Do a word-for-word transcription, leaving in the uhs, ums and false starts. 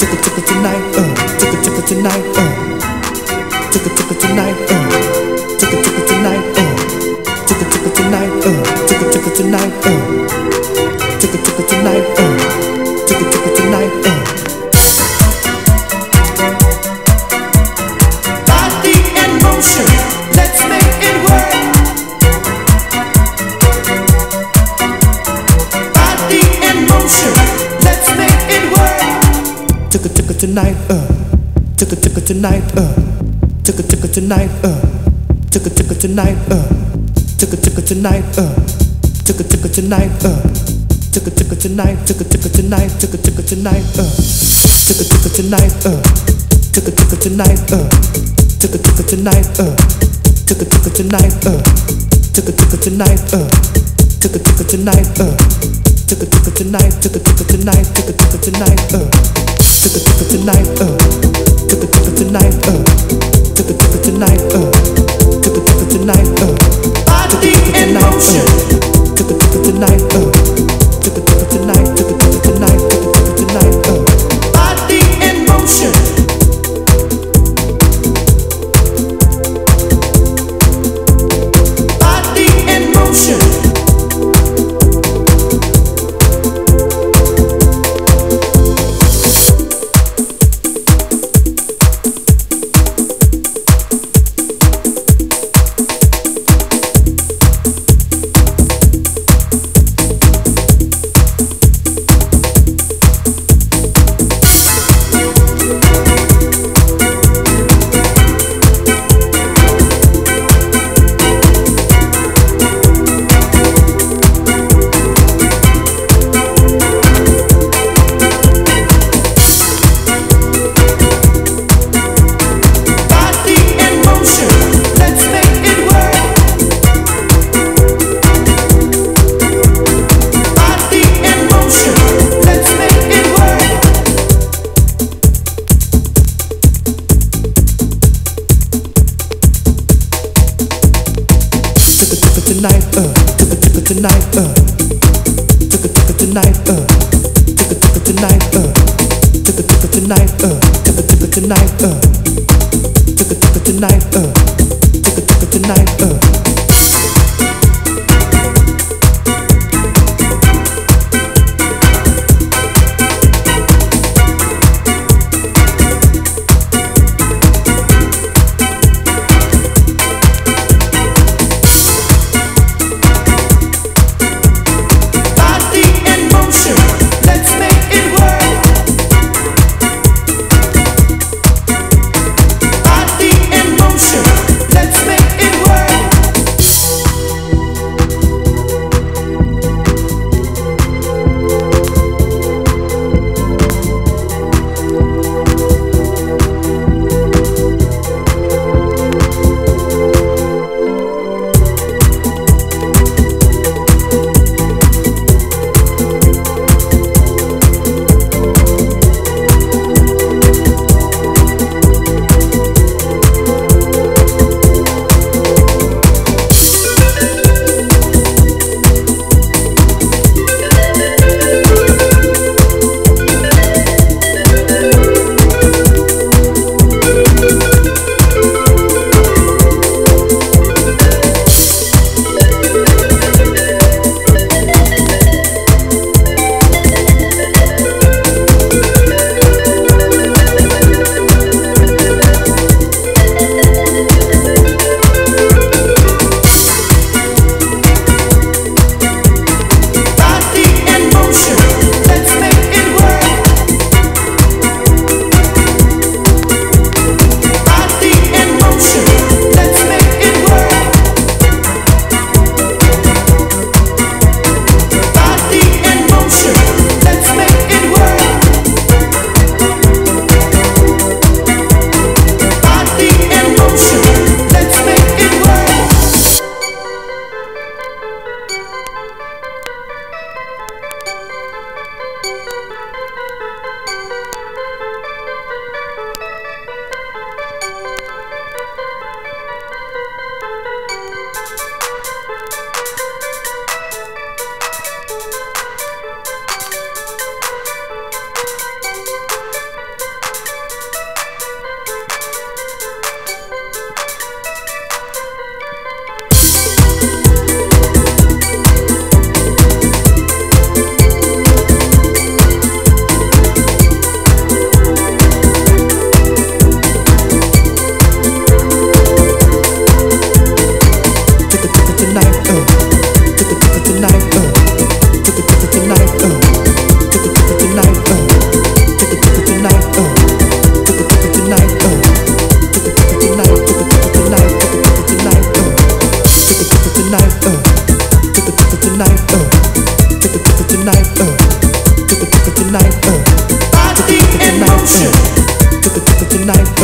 Took it, took it tonight, uh. Took it, took it tonight, uh. Took it, took it tonight, uh. Took it, took it tonight, uh. Took it, took it tonight, uh. Took it, took it tonight, uh. Took it, took it tonight, uh. Took it, took it tonight, uh. Body in motion, let's make it work. Body in motion, let's make it work. Took it, took it tonight, uh. Took it, took it tonight, uh. Took it, took it tonight, uh. Took it, took it tonight, uh. Took it, took it tonight, uh. Took it, took it tonight, uh. Took it, took it tonight, took it, took it tonight, took it, took it tonight, uh. Took it, took it tonight, uh. Took it, took it tonight, uh. Took it, took it tonight, uh. Took it, took it tonight, uh. Took it, took it tonight, uh. Took it, took it tonight, uh. Took it, took it tonight, took it, took it tonight, took it, took it tonight, uh. Took it, took it tonight, uh. Took it, took it tonight, uh. Took it, took it tonight, uh. Took it, took it tonight, uh. Body in motion. Took it, took it tonight, uh. Took it, took it tonight, took it, took it tonight, took it, took it tonight, uh. Body in motion. Body in motion. Tonight, uh, took it, took it tonight, uh, took it, took it tonight, uh, took it, took it tonight, uh, took it, took it tonight, uh, took it, took it tonight, uh, took it, took it tonight, uh, took it, took it tonight, uh. Let's make it work. tonight, uh. Body in motion. Took it, took it tonight.